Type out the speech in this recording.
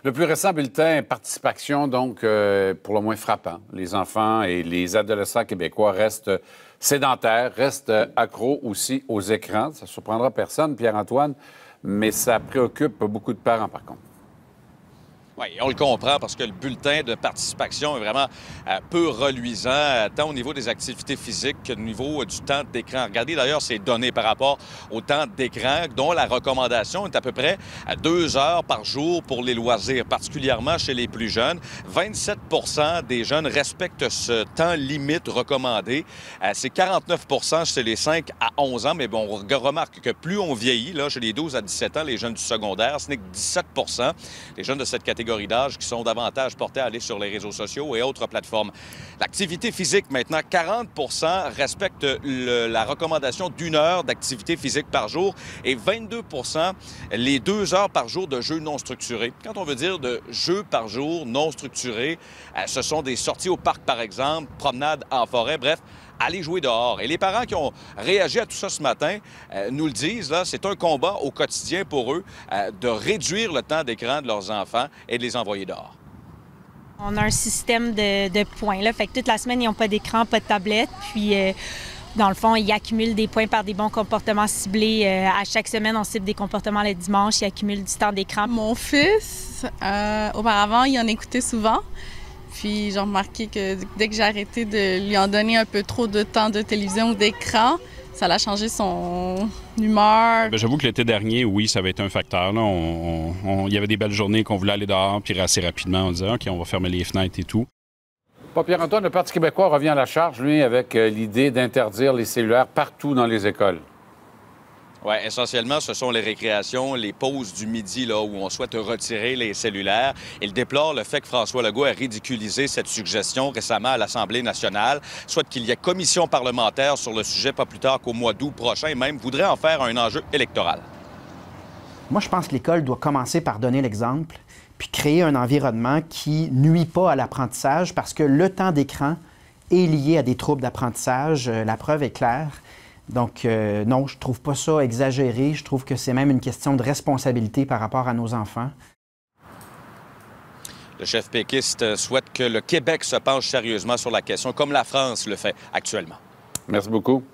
Le plus récent bulletin Participation, donc, pour le moins frappant. Les enfants et les adolescents québécois restent sédentaires, restent accros aussi aux écrans. Ça ne surprendra personne, Pierre-Antoine, mais ça préoccupe beaucoup de parents, par contre. Oui, on le comprend parce que le bulletin de participation est vraiment peu reluisant, tant au niveau des activités physiques qu'au niveau du temps d'écran. Regardez d'ailleurs ces données par rapport au temps d'écran, dont la recommandation est à peu près à 2 heures par jour pour les loisirs, particulièrement chez les plus jeunes. 27 des jeunes respectent ce temps limite recommandé. C'est 49 chez les 5 à 11 ans, mais bon, on remarque que plus on vieillit, là, chez les 12 à 17 ans, les jeunes du secondaire, ce n'est que 17 les jeunes de cette catégorie d'âge qui sont davantage portés à aller sur les réseaux sociaux et autres plateformes. L'activité physique, maintenant, 40 respectent la recommandation d'1 heure d'activité physique par jour et 22 les 2 heures par jour de jeux non structurés. Quand on veut dire de jeux par jour non structurés, ce sont des sorties au parc, par exemple, promenades en forêt, bref, aller jouer dehors. Et les parents qui ont réagi à tout ça ce matin nous le disent, là, c'est un combat au quotidien pour eux de réduire le temps d'écran de leurs enfants et de les envoyer dehors. On a un système de points, là. Fait que toute la semaine, ils n'ont pas d'écran, pas de tablette. Puis, dans le fond, ils accumulent des points par des bons comportements ciblés. À chaque semaine, on cible des comportements le dimanche. Ils accumulent du temps d'écran. Mon fils, auparavant, il en écoutait souvent. Puis j'ai remarqué que dès que j'ai arrêté de lui en donner un peu trop de temps de télévision ou d'écran, ça a changé son humeur. Bien, j'avoue que l'été dernier, oui, ça avait été un facteur. Là. Il y avait des belles journées qu'on voulait aller dehors, puis assez rapidement, on disait, OK, on va fermer les fenêtres et tout. Pas Pierre-Antoine, le Parti québécois revient à la charge, lui, avec l'idée d'interdire les cellulaires partout dans les écoles. Oui, essentiellement, ce sont les récréations, les pauses du midi là, où on souhaite retirer les cellulaires. Il déplore le fait que François Legault a ridiculisé cette suggestion récemment à l'Assemblée nationale, souhaite qu'il y ait commission parlementaire sur le sujet pas plus tard qu'au mois d'août prochain, et même voudrait en faire un enjeu électoral. Moi, je pense que l'école doit commencer par donner l'exemple, puis créer un environnement qui nuit pas à l'apprentissage, parce que le temps d'écran est lié à des troubles d'apprentissage. La preuve est claire. Donc, non, je trouve pas ça exagéré. Je trouve que c'est même une question de responsabilité par rapport à nos enfants. Le chef péquiste souhaite que le Québec se penche sérieusement sur la question, comme la France le fait actuellement. Merci beaucoup.